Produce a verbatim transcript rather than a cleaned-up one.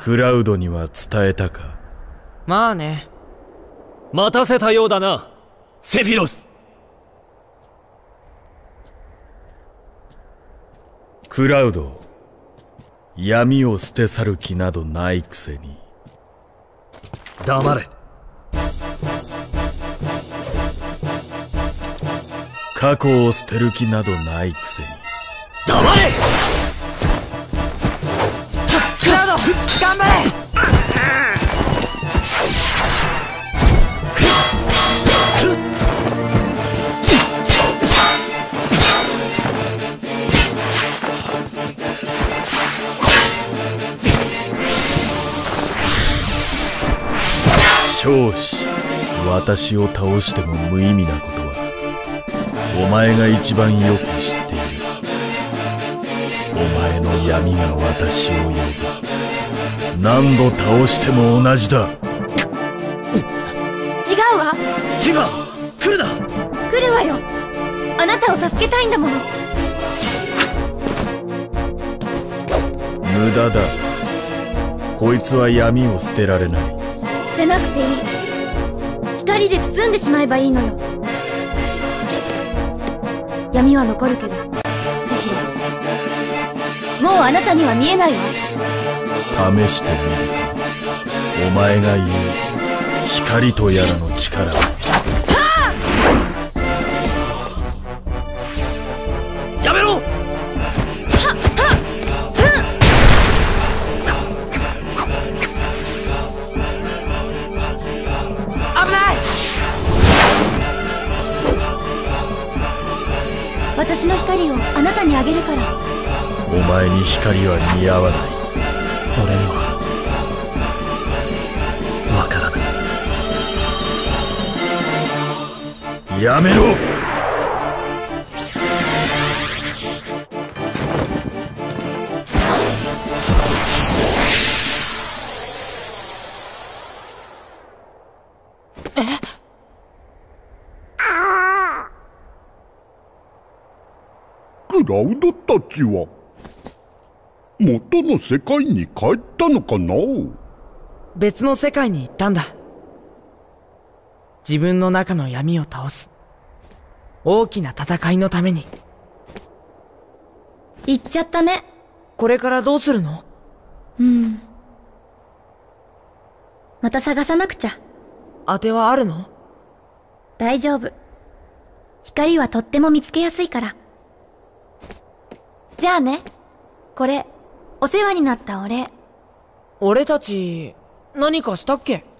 クラウドには伝えたか？ まあね。 待たせたようだな、セフィロス。 クラウド、闇を捨て去る気などないくせに。 黙れ。 過去を捨てる気などないくせに。 黙れ。 クラウド、頑張れ。 少子、私を倒しても無意味なことはお前が一番よく知っている。お前の闇が私を呼ぶ。何度倒しても同じだ。 違うわ。 ティファ、来るな。 来るわよ。あなたを助けたいんだもの。 無駄だ。こいつは闇を捨てられない。 捨てなくていい。光で包んでしまえばいいのよ。闇は残るけど、セフィロス、もうあなたには見えないわ。 試してみるか。お前が言う光とやらの力は。 やめろ。 私の光をあなたにあげるから。 お前に光は似合わない。 俺にはわからない。 やめろ。 クラウドたちは元の世界に帰ったのかな？ 別の世界に行ったんだ。自分の中の闇を倒す大きな戦いのために。 行っちゃったね。 これからどうするの？ うん、また探さなくちゃ。 当てはあるの？ 大丈夫。光はとっても見つけやすいから。じゃあね。これお世話になったお礼。 俺たち何かしたっけ？